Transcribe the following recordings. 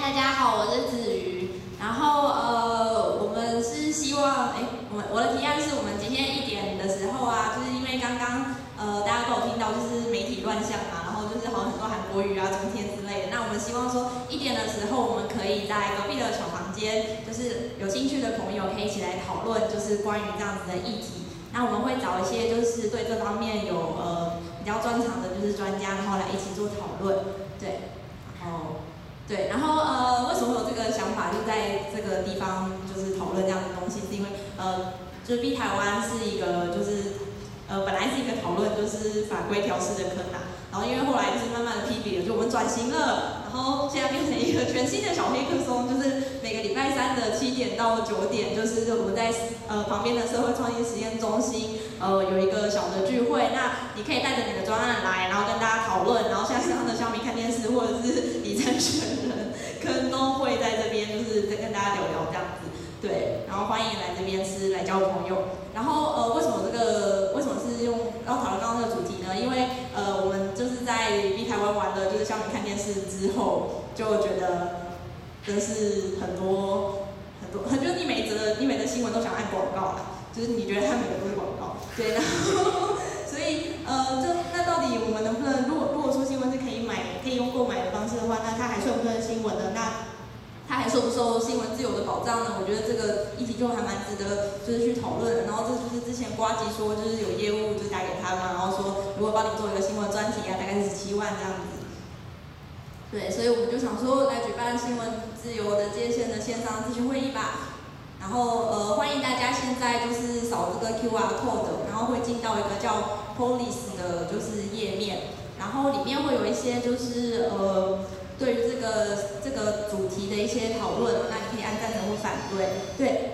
大家好，我是子瑜。然后我们是希望，我的提案是我们今天1点的时候啊，就是因为刚刚大家都有听到就是媒体乱象嘛，然后就是好像很多韩国语啊、中天之类的。那我们希望说1点的时候，我们可以在隔壁的小房间，就是有兴趣的朋友可以一起来讨论，就是关于这样子的议题。那我们会找一些就是对这方面有比较专长的，就是专家，然后来一起做讨论，对，然后为什么有这个想法，就在这个地方就是讨论这样的东西，是因为就是 B 台湾是一个就是本来是一个讨论就是法规调试的坑啊，然后因为后来就是慢慢的批评了，就我们转型了，然后现在变成一个全新的小黑客松，就是每个礼拜3的7点到9点，就是我们在旁边的社会创新实验中心有一个小的聚会，那你可以带着你的专案来，然后跟大家讨论，然后像上的小米看电视或者是李承选人，可能都会在这边就是再跟大家聊聊这样子，对，然后欢迎来这边来交朋友。然后为什么是要讨论刚刚这个主题呢？因为我们就是在 B 台湾玩了就是小米看电视之后，就觉得真是很多，就是你每则新闻都想按广告啦，就是你觉得它每个都是广告，对，然后所以那到底我们能不能，如果说新闻是可以用购买的方式的话，那它还算不算新闻呢？那它还受不受新闻自由的保障呢？我觉得这个议题就还蛮值得就是去讨论的。然后这就是之前呱吉说就是有业务就打给他嘛，然后说如果帮你做一个新闻专题啊，大概是17万这样子。对，所以我们就想说来举办新闻自由的界限的线上咨询会议吧。然后欢迎大家现在就是扫这个 QR code， 然后会进到一个叫 Police 的就是页面，然后里面会有一些就是对于这个主题的一些讨论，那你可以按赞成或反对，对，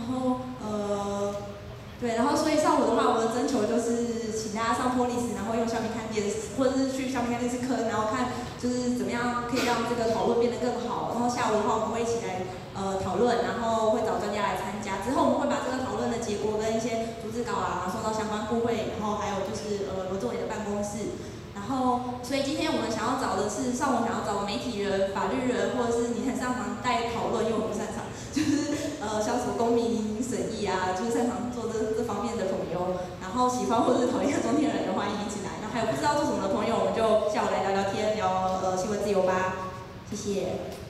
然后所以上午的话，我的征求就是请大家上 Police， 然后用小米看电视，或者是去小米看电视坑，然后看就是怎么样可以让这个讨论变得更好。然后下午的话，我们会一起来讨论，然后会找专家来参加。之后我们会把这个讨论的结果跟一些逐字稿啊送到相关部会，然后还有就是罗仲伟的办公室。然后，所以今天我们想要找的是上午想要找媒体人、法律人，或者是你很擅长带讨论，因为我不擅长，就是像什么公民审议啊，就是擅长做这方面的朋友。然后喜欢或者是讨厌中天人的欢迎一起来。然后还有不知道做什么的朋友，我们就下午来聊聊天，聊新闻自由吧。谢谢。